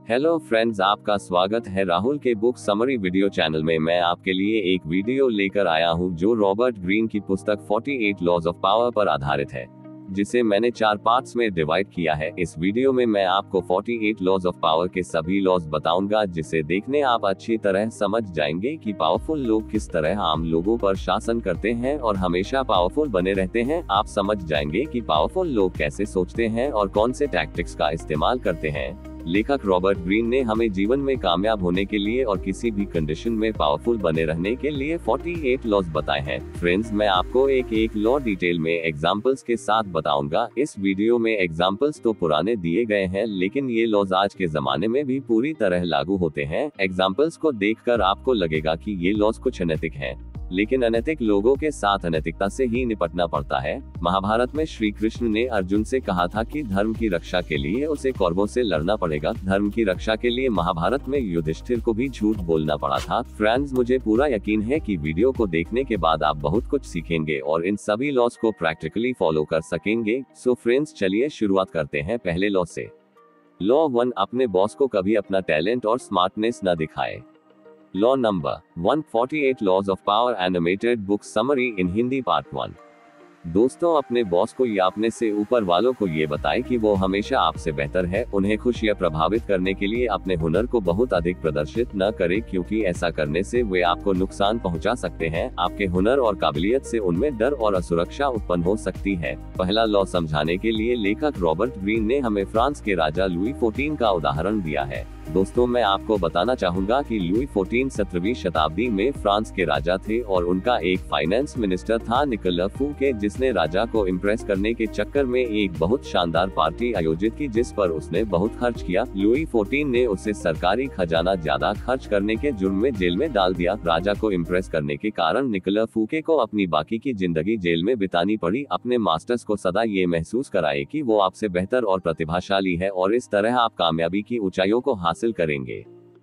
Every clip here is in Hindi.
हेलो फ्रेंड्स, आपका स्वागत है राहुल के बुक समरी वीडियो चैनल में। मैं आपके लिए एक वीडियो लेकर आया हूं जो रॉबर्ट ग्रीन की पुस्तक 48 लॉज ऑफ पावर पर आधारित है, जिसे मैंने 4 पार्ट्स में डिवाइड किया है। इस वीडियो में मैं आपको 48 लॉज ऑफ पावर के सभी लॉज बताऊंगा, जिसे देखने आप अच्छी तरह समझ जाएंगे कि पावरफुल लोग किस तरह आम लोगों पर शासन करते हैं और हमेशा पावरफुल बने रहते हैं। आप समझ जाएंगे कि पावरफुल लोग कैसे सोचते हैं और कौन से टैक्टिक्स का इस्तेमाल करते हैं। लेखक रॉबर्ट ग्रीन ने हमें जीवन में कामयाब होने के लिए और किसी भी कंडीशन में पावरफुल बने रहने के लिए 48 लॉज बताए हैं। फ्रेंड्स, मैं आपको एक लॉ डिटेल में एग्जांपल्स के साथ बताऊंगा। इस वीडियो में एग्जांपल्स तो पुराने दिए गए हैं, लेकिन ये लॉज आज के जमाने में भी पूरी तरह लागू होते हैं। एग्जांपल्स को देखकर आपको लगेगा कि ये लॉज कुछ अनैतिक हैं, लेकिन अनैतिक लोगों के साथ अनैतिकता से ही निपटना पड़ता है। महाभारत में श्री कृष्ण ने अर्जुन से कहा था कि धर्म की रक्षा के लिए उसे कौरवों से लड़ना पड़ेगा। धर्म की रक्षा के लिए महाभारत में युधिष्ठिर को भी झूठ बोलना पड़ा था। फ्रेंड्स, मुझे पूरा यकीन है कि वीडियो को देखने के बाद आप बहुत कुछ सीखेंगे और इन सभी लॉज को प्रैक्टिकली फॉलो कर सकेंगे। सो फ्रेंड्स, चलिए शुरुआत करते हैं पहले लॉ से। लॉ 1, अपने बॉस को कभी अपना टैलेंट और स्मार्टनेस न दिखाए। Law number 1, 48 Laws of Power Animated Book Summary in Hindi Part 1। दोस्तों, अपने बॉस को या अपने से ऊपर वालों को ये बताएं कि वो हमेशा आपसे बेहतर है। उन्हें खुश या प्रभावित करने के लिए अपने हुनर को बहुत अधिक प्रदर्शित न करें, क्योंकि ऐसा करने से वे आपको नुकसान पहुंचा सकते हैं। आपके हुनर और काबिलियत से उनमें डर और असुरक्षा उत्पन्न हो सकती है। पहला लॉ समझाने के लिए लेखक रॉबर्ट ग्रीन ने हमें फ्रांस के राजा लुई 14 का उदाहरण दिया है। दोस्तों, मैं आपको बताना चाहूंगा कि लुई 14 17वीं शताब्दी में फ्रांस के राजा थे और उनका एक फाइनेंस मिनिस्टर था, निकोला फूके, जिसने राजा को इम्प्रेस करने के चक्कर में एक बहुत शानदार पार्टी आयोजित की, जिस पर उसने बहुत खर्च किया। लुई 14 ने उसे सरकारी खजाना ज्यादा खर्च करने के जुर्म में जेल में डाल दिया। राजा को इम्प्रेस करने के कारण निकोला फूके को अपनी बाकी की जिंदगी जेल में बितानी पड़ी। अपने मास्टर्स को सदा ये महसूस कराए कि वो आपसे बेहतर और प्रतिभाशाली है, और इस तरह आप कामयाबी की ऊंचाइयों को हासिल करेंगे।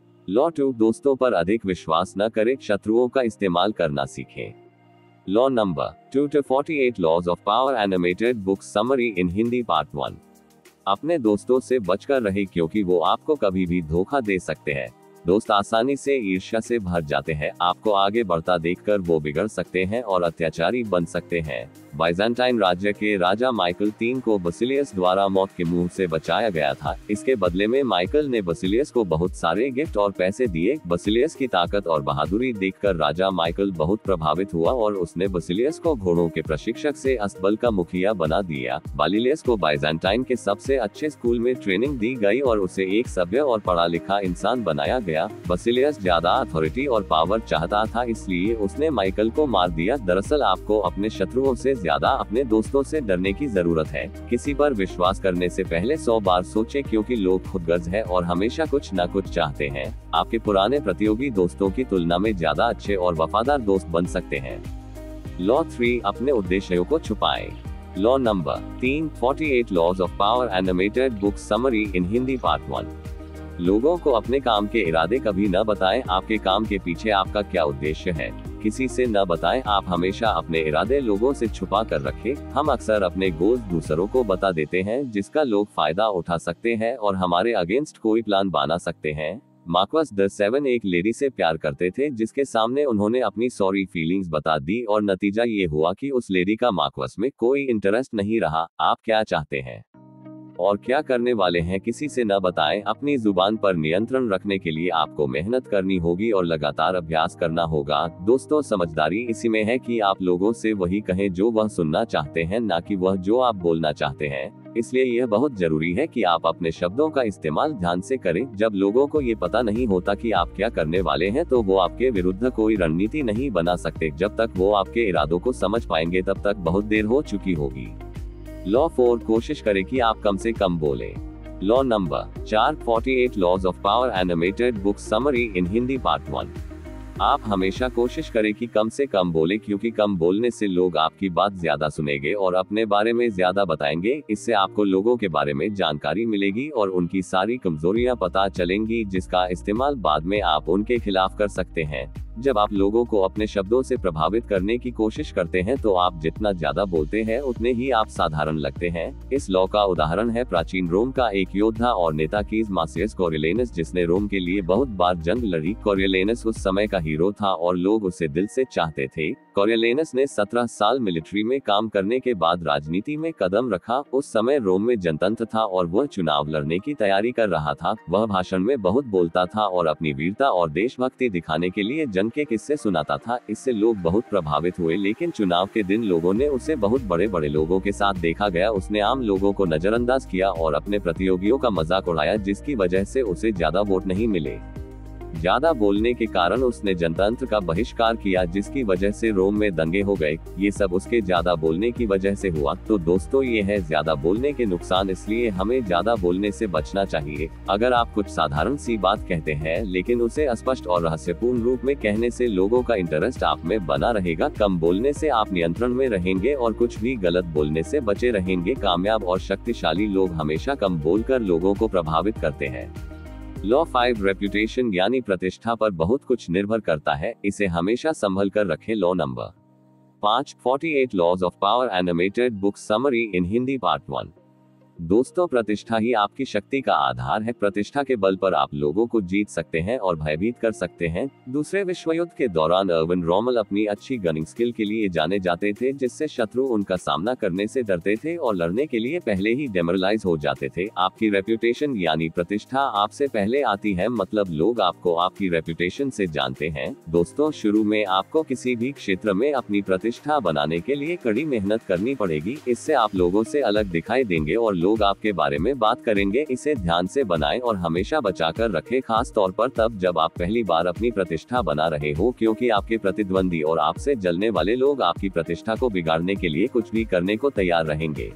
लॉ 2, दोस्तों पर अधिक विश्वास न करें, शत्रुओं का इस्तेमाल करना सीखें। Law number 2 to 48 laws of power animated book summary in Hindi part 1। अपने दोस्तों से बचकर रहे, क्योंकि वो आपको कभी भी धोखा दे सकते हैं। दोस्त आसानी से ईर्ष्या से भर जाते हैं। आपको आगे बढ़ता देखकर वो बिगड़ सकते हैं और अत्याचारी बन सकते हैं। बाइजेंटाइन राज्य के राजा माइकल 3 को बसिलियस द्वारा मौत के मुंह से बचाया गया था। इसके बदले में माइकल ने बसिलियस को बहुत सारे गिफ्ट और पैसे दिए। बसिलियस की ताकत और बहादुरी देखकर राजा माइकल बहुत प्रभावित हुआ और उसने बसिलियस को घोड़ों के प्रशिक्षक से अस्तबल का मुखिया बना दिया। बासिलियस को बाइजेंटाइन के सबसे अच्छे स्कूल में ट्रेनिंग दी गई और उसे एक सभ्य और पढ़ा लिखा इंसान बनाया गया। बसिलियस ज्यादा अथॉरिटी और पावर चाहता था, इसलिए उसने माइकल को मार दिया। दरअसल आपको अपने शत्रुओं से ज्यादा अपने दोस्तों से डरने की जरूरत है। किसी पर विश्वास करने से पहले 100 बार सोचें, क्योंकि लोग खुदगर्ज है और हमेशा कुछ न कुछ चाहते हैं। आपके पुराने प्रतियोगी दोस्तों की तुलना में ज्यादा अच्छे और वफादार दोस्त बन सकते हैं। लॉ 3, अपने उद्देश्यों को छुपाएं। Law number 3, 48 laws of power animated book summary in Hindi part 1। लोगों को अपने काम के इरादे कभी न बताएं। आपके काम के पीछे आपका क्या उद्देश्य है, किसी से न बताएं। आप हमेशा अपने इरादे लोगों से छुपा कर रखें। हम अक्सर अपने गोल्स दूसरों को बता देते हैं, जिसका लोग फायदा उठा सकते हैं और हमारे अगेंस्ट कोई प्लान बना सकते हैं। मार्क्वस द 7 एक लेडी से प्यार करते थे, जिसके सामने उन्होंने अपनी सॉरी फीलिंग्स बता दी और नतीजा ये हुआ कि उस लेडी का मार्क्वस में कोई इंटरेस्ट नहीं रहा। आप क्या चाहते हैं और क्या करने वाले हैं, किसी से न बताएं। अपनी जुबान पर नियंत्रण रखने के लिए आपको मेहनत करनी होगी और लगातार अभ्यास करना होगा। दोस्तों, समझदारी इसी में है कि आप लोगों से वही कहें जो वह सुनना चाहते हैं, ना कि वह जो आप बोलना चाहते हैं। इसलिए यह बहुत जरूरी है कि आप अपने शब्दों का इस्तेमाल ध्यान से करें। जब लोगों को ये पता नहीं होता कि आप क्या करने वाले हैं, तो वो आपके विरुद्ध कोई रणनीति नहीं बना सकते। जब तक वो आपके इरादों को समझ पाएंगे, तब तक बहुत देर हो चुकी होगी। लॉ 4, कोशिश करें कि आप कम से कम बोलें। Law number 4, 48 laws of power animated book summary in Hindi part 1। आप हमेशा कोशिश करें कि कम से कम बोलें, क्योंकि कम बोलने से लोग आपकी बात ज्यादा सुनेंगे और अपने बारे में ज्यादा बताएंगे। इससे आपको लोगों के बारे में जानकारी मिलेगी और उनकी सारी कमजोरियां पता चलेंगी, जिसका इस्तेमाल बाद में आप उनके खिलाफ कर सकते हैं। जब आप लोगों को अपने शब्दों से प्रभावित करने की कोशिश करते हैं तो आप जितना ज्यादा बोलते हैं उतने ही आप साधारण लगते हैं। इस लॉ का उदाहरण है प्राचीन रोम का एक योद्धा और नेता कीज मार्सियस कोरियोलानस, जिसने रोम के लिए बहुत बार जंग लड़ी। कोरियोलानस उस समय का हीरो था और लोग उसे दिल से चाहते थे। कोरियोलानस ने 17 साल मिलिट्री में काम करने के बाद राजनीति में कदम रखा। उस समय रोम में जनतंत्र था और वह चुनाव लड़ने की तैयारी कर रहा था। वह भाषण में बहुत बोलता था और अपनी वीरता और देशभक्ति दिखाने के लिए जंग के किस्से सुनाता था। इससे लोग बहुत प्रभावित हुए, लेकिन चुनाव के दिन लोगों ने उसे बहुत बड़े बड़े लोगों के साथ देखा गया। उसने आम लोगों को नजरअंदाज किया और अपने प्रतियोगियों का मजाक उड़ाया, जिसकी वजह से उसे ज्यादा वोट नहीं मिले। ज्यादा बोलने के कारण उसने जनतंत्र का बहिष्कार किया, जिसकी वजह से रोम में दंगे हो गए। ये सब उसके ज्यादा बोलने की वजह से हुआ। तो दोस्तों, ये है ज्यादा बोलने के नुकसान, इसलिए हमें ज्यादा बोलने से बचना चाहिए। अगर आप कुछ साधारण सी बात कहते हैं लेकिन उसे स्पष्ट और रहस्यपूर्ण रूप में कहने से लोगों का इंटरेस्ट आप में बना रहेगा। कम बोलने से आप नियंत्रण में रहेंगे और कुछ भी गलत बोलने से बचे रहेंगे। कामयाब और शक्तिशाली लोग हमेशा कम बोलकर लोगों को प्रभावित करते हैं। लॉ 5 रेप्यूटेशन यानी प्रतिष्ठा पर बहुत कुछ निर्भर करता है, इसे हमेशा संभल कर रखें। Law number 5, 48 laws of power animated book summary in Hindi part 1। दोस्तों, प्रतिष्ठा ही आपकी शक्ति का आधार है। प्रतिष्ठा के बल पर आप लोगों को जीत सकते हैं और भयभीत कर सकते हैं। दूसरे विश्व युद्ध के दौरान अर्विन रोमेल अपनी अच्छी गनिंग स्किल के लिए जाने जाते थे, जिससे शत्रु उनका सामना करने से डरते थे और लड़ने के लिए पहले ही डेमोरलाइज हो जाते थे। आपकी रेप्यूटेशन यानी प्रतिष्ठा आपसे पहले आती है, मतलब लोग आपको आपकी रेप्यूटेशन से जानते हैं। दोस्तों, शुरू में आपको किसी भी क्षेत्र में अपनी प्रतिष्ठा बनाने के लिए कड़ी मेहनत करनी पड़ेगी। इससे आप लोगों से अलग दिखाई देंगे और लोग आपके बारे में बात करेंगे। इसे ध्यान से बनाएं और हमेशा बचाकर रखें, खास तौर पर तब जब आप पहली बार अपनी प्रतिष्ठा बना रहे हो, क्योंकि आपके प्रतिद्वंदी और आपसे जलने वाले लोग आपकी प्रतिष्ठा को बिगाड़ने के लिए कुछ भी करने को तैयार रहेंगे।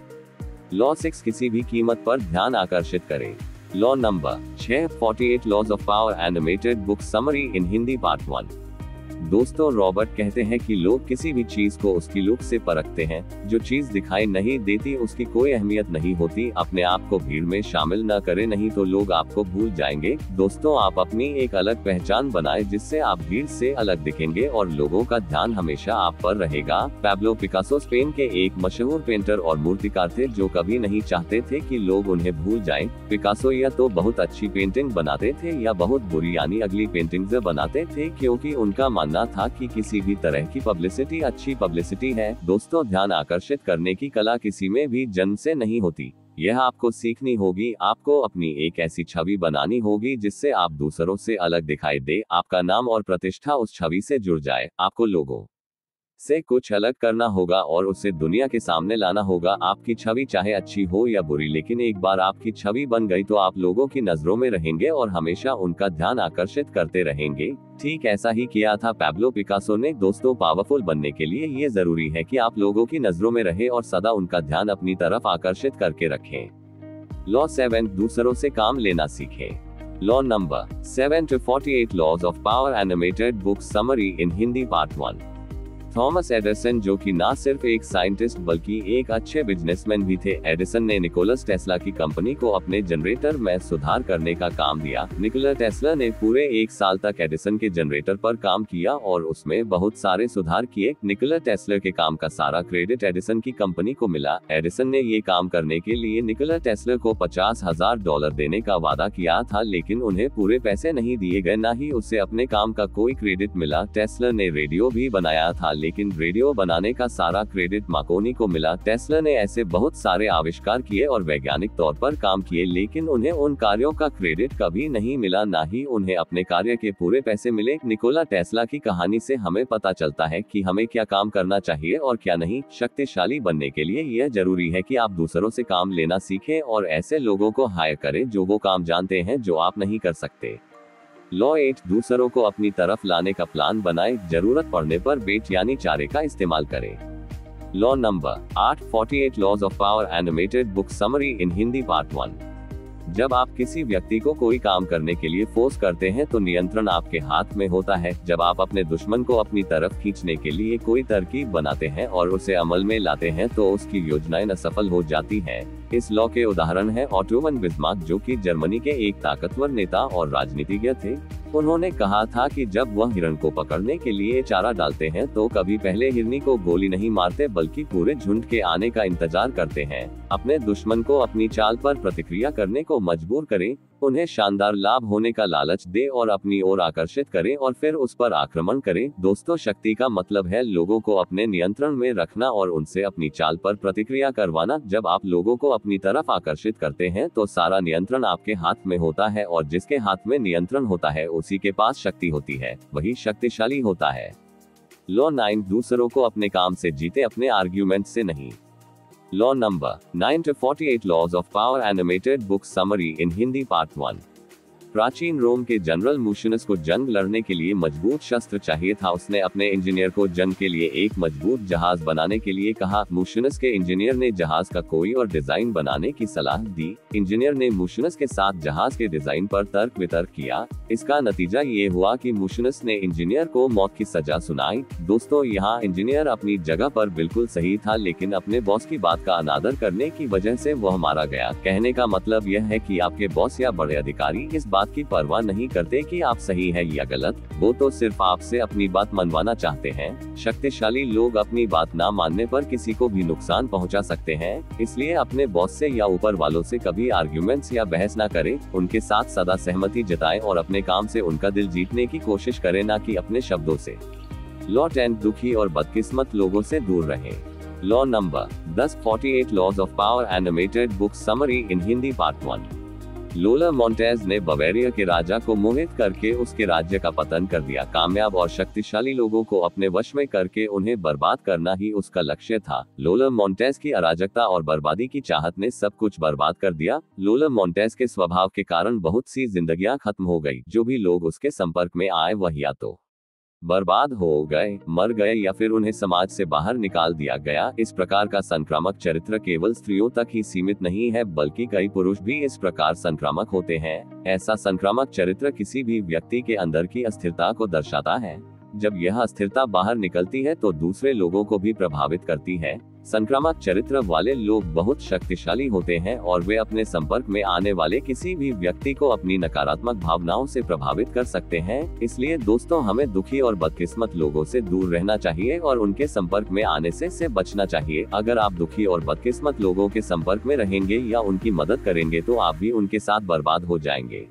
लॉ 6, किसी भी कीमत पर ध्यान आकर्षित करें। Law number 6, 48 laws of power animated book summary in Hindi part 1। दोस्तों, रॉबर्ट कहते हैं कि लोग किसी भी चीज को उसकी लुक से परखते हैं। जो चीज दिखाई नहीं देती उसकी कोई अहमियत नहीं होती। अपने आप को भीड़ में शामिल न करें, नहीं तो लोग आपको भूल जाएंगे। दोस्तों, आप अपनी एक अलग पहचान बनाएं, जिससे आप भीड़ से अलग दिखेंगे और लोगों का ध्यान हमेशा आप पर रहेगा। पैब्लो पिकासो स्पेन के एक मशहूर पेंटर और मूर्तिकार थे, जो कभी नहीं चाहते थे कि लोग उन्हें भूल जाएं। पिकासो या तो बहुत अच्छी पेंटिंग बनाते थे या बहुत बुरी यानी अगली पेंटिंग्स बनाते थे, क्योंकि उनका मानना था कि किसी भी तरह की पब्लिसिटी अच्छी पब्लिसिटी है। दोस्तों, ध्यान आकर्षित करने की कला किसी में भी जन्म से नहीं होती। यह आपको सीखनी होगी। आपको अपनी एक ऐसी छवि बनानी होगी जिससे आप दूसरों से अलग दिखाई दे। आपका नाम और प्रतिष्ठा उस छवि से जुड़ जाए। आपको लोगों से कुछ अलग करना होगा और उसे दुनिया के सामने लाना होगा। आपकी छवि चाहे अच्छी हो या बुरी, लेकिन एक बार आपकी छवि बन गई तो आप लोगों की नजरों में रहेंगे और हमेशा उनका ध्यान आकर्षित करते रहेंगे। ठीक ऐसा ही किया था पैब्लो पिकासो ने। दोस्तों, पावरफुल बनने के लिए ये जरूरी है कि आप लोगों की नजरों में रहे और सदा उनका ध्यान अपनी तरफ आकर्षित करके रखें। लॉ 7, दूसरों से काम लेना सीखें। Law number 7 to 48 laws of power animated book summary in Hindi part 1। Thomas Edison, जो कि ना सिर्फ एक साइंटिस्ट बल्कि एक अच्छे बिजनेसमैन भी थे, एडिसन ने निकोलस टेस्ला की कंपनी को अपने जनरेटर में सुधार करने का काम दिया। निकोला टेस्ला ने पूरे 1 साल तक एडिसन के जनरेटर पर काम किया और उसमें बहुत सारे सुधार किए। निकोला टेस्ला के काम का सारा क्रेडिट एडिसन की कंपनी को मिला। एडिसन ने ये काम करने के लिए निकोला टेस्ला को $50,000 देने का वादा किया था, लेकिन उन्हें पूरे पैसे नहीं दिए गए, ना ही उसे अपने काम का कोई क्रेडिट मिला। टेस्ला ने रेडियो भी बनाया था, लेकिन रेडियो बनाने का सारा क्रेडिट मार्कोनी को मिला। टेस्ला ने ऐसे बहुत सारे आविष्कार किए और वैज्ञानिक तौर पर काम किए, लेकिन उन्हें उन कार्यों का क्रेडिट कभी नहीं मिला, ना ही उन्हें अपने कार्य के पूरे पैसे मिले। निकोला टेस्ला की कहानी से हमें पता चलता है कि हमें क्या काम करना चाहिए और क्या नहीं। शक्तिशाली बनने के लिए यह जरूरी है कि आप दूसरों से काम लेना सीखें और ऐसे लोगों को हायर करें जो वो काम जानते हैं जो आप नहीं कर सकते। लॉ 8, दूसरों को अपनी तरफ लाने का प्लान बनाएं। जरूरत पड़ने पर बेट यानी चारे का इस्तेमाल करें। Law number 8, 48 laws of power animated book summary in Hindi part 1। जब आप किसी व्यक्ति को कोई काम करने के लिए फोर्स करते हैं तो नियंत्रण आपके हाथ में होता है। जब आप अपने दुश्मन को अपनी तरफ खींचने के लिए कोई तरकीब बनाते हैं और उसे अमल में लाते हैं तो उसकी योजनाएं असफल हो जाती हैं। इस लॉ के उदाहरण है ऑटो वन बिस्मार्क, जो कि जर्मनी के एक ताकतवर नेता और राजनीतिज्ञ थे। उन्होंने कहा था कि जब वह हिरण को पकड़ने के लिए चारा डालते हैं तो कभी पहले हिरनी को गोली नहीं मारते बल्कि पूरे झुंड के आने का इंतजार करते हैं। अपने दुश्मन को अपनी चाल पर प्रतिक्रिया करने को मजबूर करें, उन्हें शानदार लाभ होने का लालच दे और अपनी ओर आकर्षित करें और फिर उस पर आक्रमण करें। दोस्तों, शक्ति का मतलब है लोगों को अपने नियंत्रण में रखना और उनसे अपनी चाल पर प्रतिक्रिया करवाना। जब आप लोगों को अपनी तरफ आकर्षित करते हैं तो सारा नियंत्रण आपके हाथ में होता है और जिसके हाथ में नियंत्रण होता है उसी के पास शक्ति होती है, वही शक्तिशाली होता है। लॉ 9, दूसरों को अपने काम से जीते, अपने आर्ग्यूमेंट से नहीं। Law number 9 to 48 laws of power animated book summary in Hindi part 1। प्राचीन रोम के जनरल मूशियस को जंग लड़ने के लिए मजबूत शस्त्र चाहिए था। उसने अपने इंजीनियर को जंग के लिए एक मजबूत जहाज बनाने के लिए कहा। मूशियस के इंजीनियर ने जहाज का कोई और डिजाइन बनाने की सलाह दी। इंजीनियर ने मूशियस के साथ जहाज के डिजाइन पर तर्क वितर्क किया। इसका नतीजा ये हुआ कि मूशियस ने इंजीनियर को मौत की सजा सुनाई। दोस्तों, यहाँ इंजीनियर अपनी जगह पर बिल्कुल सही था, लेकिन अपने बॉस की बात का अनादर करने की वजह से वह मारा गया। कहने का मतलब यह है कि आपके बॉस या बड़े अधिकारी इस बात की परवाह नहीं करते कि आप सही है या गलत, वो तो सिर्फ आपसे अपनी बात मनवाना चाहते हैं। शक्तिशाली लोग अपनी बात ना मानने पर किसी को भी नुकसान पहुंचा सकते हैं, इसलिए अपने बॉस से या ऊपर वालों से कभी आर्ग्यूमेंट्स या बहस ना करें। उनके साथ सदा सहमति जताएं और अपने काम से उनका दिल जीतने की कोशिश करें, ना कि अपने शब्दों से। लॉ 10, दुखी और बदकिस्मत लोगों से दूर रहें। Law number 10, 48 laws of power animated book summary in Hindi part 1। Lola Montez ने बवेरिया के राजा को मोहित करके उसके राज्य का पतन कर दिया। कामयाब और शक्तिशाली लोगों को अपने वश में करके उन्हें बर्बाद करना ही उसका लक्ष्य था। लोला मोंटेज की अराजकता और बर्बादी की चाहत ने सब कुछ बर्बाद कर दिया। लोला मोंटेज के स्वभाव के कारण बहुत सी जिंदगियां खत्म हो गई। जो भी लोग उसके संपर्क में आए वह या तो बर्बाद हो गए, मर गए या फिर उन्हें समाज से बाहर निकाल दिया गया। इस प्रकार का संक्रामक चरित्र केवल स्त्रियों तक ही सीमित नहीं है, बल्कि कई पुरुष भी इस प्रकार संक्रामक होते हैं। ऐसा संक्रामक चरित्र किसी भी व्यक्ति के अंदर की अस्थिरता को दर्शाता है। जब यह अस्थिरता बाहर निकलती है तो दूसरे लोगों को भी प्रभावित करती है। संक्रामक चरित्र वाले लोग बहुत शक्तिशाली होते हैं और वे अपने संपर्क में आने वाले किसी भी व्यक्ति को अपनी नकारात्मक भावनाओं से प्रभावित कर सकते हैं। इसलिए दोस्तों, हमें दुखी और बदकिस्मत लोगों से दूर रहना चाहिए और उनके संपर्क में आने से बचना चाहिए। अगर आप दुखी और बदकिस्मत लोगों के संपर्क में रहेंगे या उनकी मदद करेंगे तो आप भी उनके साथ बर्बाद हो जाएंगे।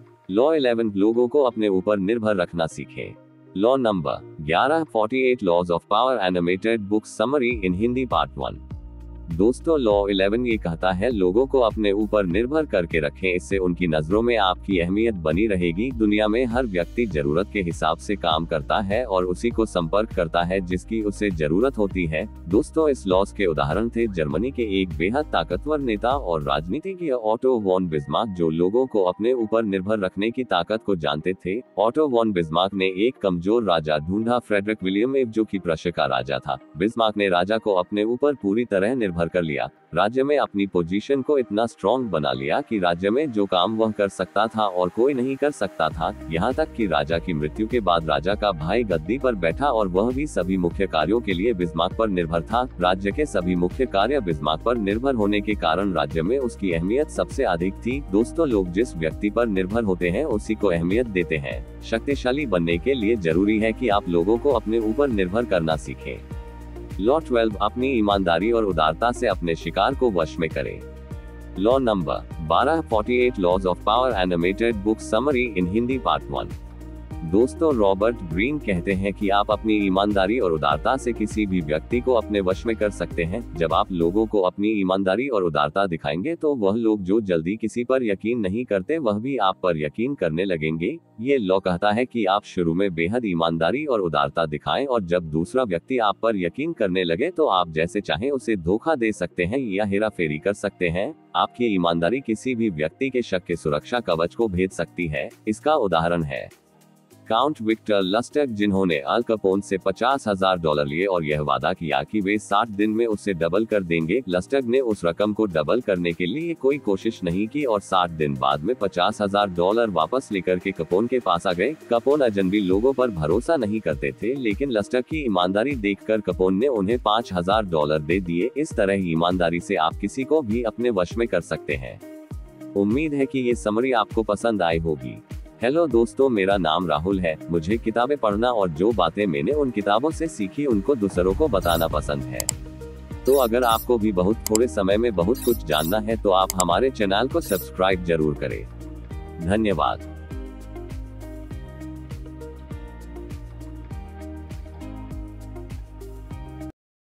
लॉ 11, लोगों को अपने ऊपर निर्भर रखना सीखें। Law number 11, 48 laws of power animated book summary in Hindi part 1। दोस्तों, लॉ 11 ये कहता है लोगों को अपने ऊपर निर्भर करके रखें, इससे उनकी नजरों में आपकी अहमियत बनी रहेगी। दुनिया में हर व्यक्ति जरूरत के हिसाब से काम करता है और उसी को संपर्क करता है जिसकी उसे जरूरत होती है। दोस्तों, इस लॉस के उदाहरण थे जर्मनी के एक बेहद ताकतवर नेता और राजनीतिज्ञ ऑटो वॉन बिस्मार्क, जो लोगों को अपने ऊपर निर्भर रखने की ताकत को जानते थे। ऑटो वॉन बिस्मार्क ने एक कमजोर राजा ढूंढा, फ्रेडरिक विलियम एव, जो कि प्रश का राजा था। बिस्मार्क ने राजा को अपने ऊपर पूरी तरह निर्भर कर लिया। राज्य में अपनी पोजीशन को इतना स्ट्रॉन्ग बना लिया कि राज्य में जो काम वह कर सकता था और कोई नहीं कर सकता था। यहाँ तक कि राजा की मृत्यु के बाद राजा का भाई गद्दी पर बैठा और वह भी सभी मुख्य कार्यों के लिए बिस्मार्क पर निर्भर था। राज्य के सभी मुख्य कार्य बिस्मार्क पर निर्भर होने के कारण राज्य में उसकी अहमियत सबसे अधिक थी। दोस्तों, लोग जिस व्यक्ति पर निर्भर होते हैं उसी को अहमियत देते हैं। शक्तिशाली बनने के लिए जरूरी है कि आप लोगों को अपने ऊपर निर्भर करना सीखें। लॉ 12, अपनी ईमानदारी और उदारता से अपने शिकार को वश में करें। Law number 12, 48 laws of power animated book summary in Hindi part 1। दोस्तों, रॉबर्ट ग्रीन कहते हैं कि आप अपनी ईमानदारी और उदारता से किसी भी व्यक्ति को अपने वश में कर सकते हैं। जब आप लोगों को अपनी ईमानदारी और उदारता दिखाएंगे तो वह लोग जो जल्दी किसी पर यकीन नहीं करते वह भी आप पर यकीन करने लगेंगे। ये लॉ कहता है कि आप शुरू में बेहद ईमानदारी और उदारता दिखाएं और जब दूसरा व्यक्ति आप पर यकीन करने लगे तो आप जैसे चाहें उसे धोखा दे सकते हैं या हेराफेरी कर सकते हैं। आपकी ईमानदारी किसी भी व्यक्ति के शक के सुरक्षा कवच को भेद सकती है। इसका उदाहरण है काउंट विक्टर लस्टग, जिन्होंने अल कैपोन से $50,000 लिए और यह वादा किया कि वे 60 दिन में उसे डबल कर देंगे। लस्टग ने उस रकम को डबल करने के लिए कोई कोशिश नहीं की और 60 दिन बाद में $50,000 वापस लेकर के कैपोन के पास आ गए। कैपोन अजनबी लोगों पर भरोसा नहीं करते थे, लेकिन लस्टग की ईमानदारी देखकर कैपोन ने उन्हें $5,000 दे दिए। इस तरह ईमानदारी से आप किसी को भी अपने वश में कर सकते हैं। उम्मीद है कि ये समरी आपको पसंद आई होगी। हेलो दोस्तों, मेरा नाम राहुल है। मुझे किताबें पढ़ना और जो बातें मैंने उन किताबों से सीखी उनको दूसरों को बताना पसंद है। तो अगर आपको भी बहुत थोड़े समय में बहुत कुछ जानना है तो आप हमारे चैनल को सब्सक्राइब जरूर करें। धन्यवाद।